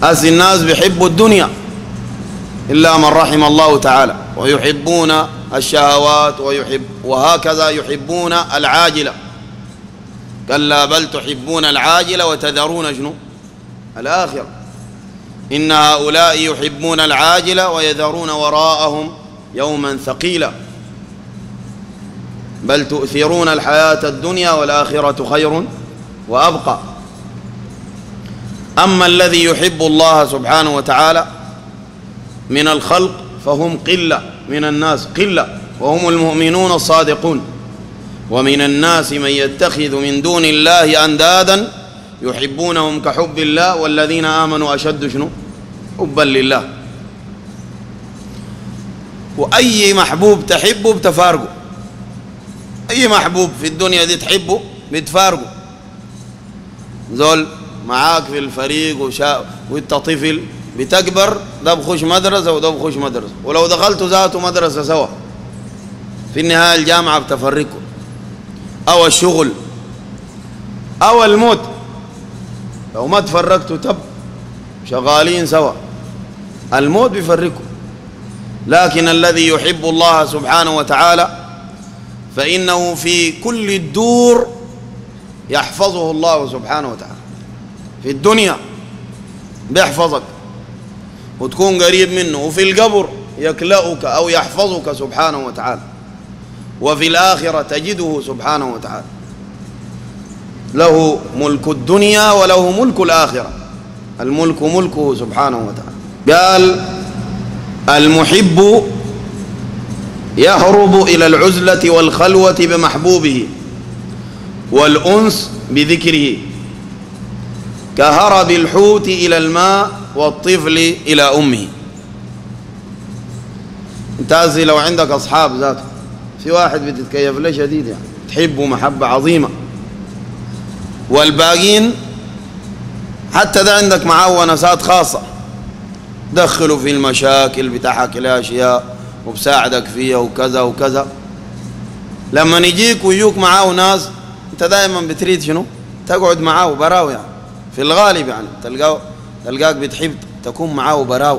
هسي الناس بيحبوا الدنيا إلا من رحم الله تعالى، ويحبون الشهوات وهكذا يحبون العاجلة. كلا بل تحبون العاجلة وتذرون شنو؟ الآخرة. إن هؤلاء يحبون العاجلة ويذرون وراءهم يوما ثقيلا. بل تؤثرون الحياة الدنيا والآخرة خير وأبقى. أما الذي يحب الله سبحانه وتعالى من الخلق فهم قلة من الناس، قلة، وهم المؤمنون الصادقون. ومن الناس من يتخذ من دون الله أندادا يحبونهم كحب الله والذين آمنوا أشد شنو؟ حبا لله. وأي محبوب تحبه بتفارقه، أي محبوب في الدنيا دي تحبه بتفارقه. زول معاك في الفريق وانت طفل بتكبر، ده بخش مدرسة وده بخش مدرسة، ولو دخلتوا ذاته مدرسة سوا في النهاية الجامعة بتفرقوا، أو الشغل أو الموت. لو ما تفرقتوا تب شغالين سوا، الموت بيفرقوا. لكن الذي يحب الله سبحانه وتعالى فإنه في كل الدور يحفظه الله سبحانه وتعالى. في الدنيا بيحفظك وتكون قريب منه، وفي القبر يكلأك أو يحفظك سبحانه وتعالى، وفي الآخرة تجده سبحانه وتعالى. له ملك الدنيا وله ملك الآخرة، الملك ملكه سبحانه وتعالى. قال المحب يهرب إلى العزلة والخلوة بمحبوبه والأنس بذكره، كهرب الحوت إلى الماء والطفل إلى أمه. انت لو عندك أصحاب ذاته، في واحد بتتكيف له شديد يعني تحبه محبة عظيمة، والباقين حتى ده عندك معاه ونسات خاصة، دخلوا في المشاكل بتحكي لها أشياء وبساعدك فيها وكذا وكذا. لما يجيك ويجوك معاه ناس انت دائما بتريد شنو؟ تقعد معاه براو، يعني في الغالب يعني تلقاك بتحب تكون معاه براو.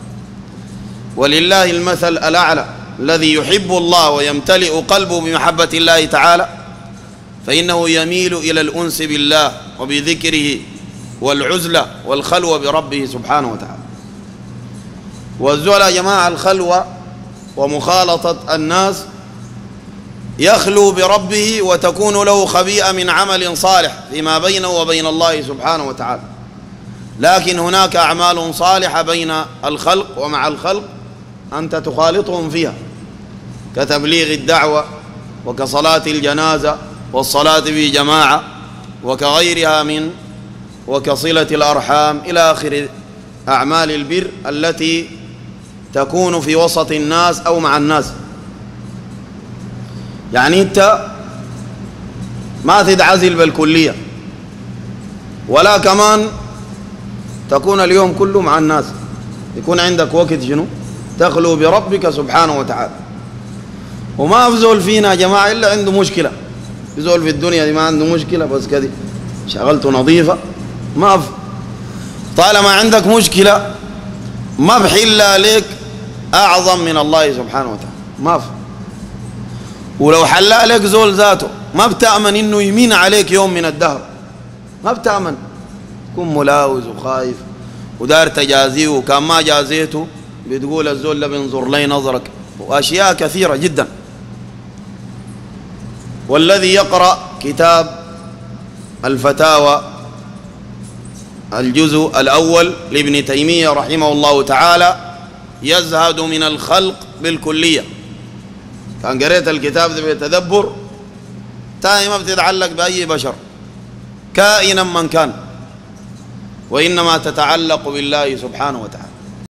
ولله المثل الأعلى، الذي يحب الله ويمتلئ قلبه بمحبة الله تعالى فإنه يميل إلى الأنس بالله وبذكره والعزلة والخلوة بربه سبحانه وتعالى. والزول يا جماعة الخلوة ومخالطة الناس يخلو بربه وتكون له خبيئة من عمل صالح فيما بينه وبين الله سبحانه وتعالى. لكن هناك أعمال صالحة بين الخلق ومع الخلق أنت تخالطهم فيها، كتبليغ الدعوة وكصلاة الجنازة والصلاة في جماعة وكغيرها من وكصلة الأرحام إلى آخر أعمال البر التي تكون في وسط الناس أو مع الناس. يعني أنت ما تتعزل بالكلية، ولا كمان تكون اليوم كله مع الناس، يكون عندك وقت شنو؟ تخلو بربك سبحانه وتعالى. وما أفزول فينا يا جماعة إلا عنده مشكلة، بزول في الدنيا دي ما عنده مشكلة، بس كده شغلته نظيفة ما طالما عندك مشكلة ما بحل عليك أعظم من الله سبحانه وتعالى، ما في. ولو حل عليك زول ذاته ما بتأمن إنه يمين عليك يوم من الدهر، ما بتأمن، تكون ملاوز وخايف ودار تجازيه، وكان ما جازيته بتقول الزول ده بينظر لي نظرك، وأشياء كثيرة جدا. والذي يقرأ كتاب الفتاوى الجزء الأول لابن تيمية رحمه الله تعالى يزهد من الخلق بالكلية. كان قريت الكتاب ده بتدبر، تاني ما بتتعلق بأي بشر كائنا من كان، وإنما تتعلق بالله سبحانه وتعالى.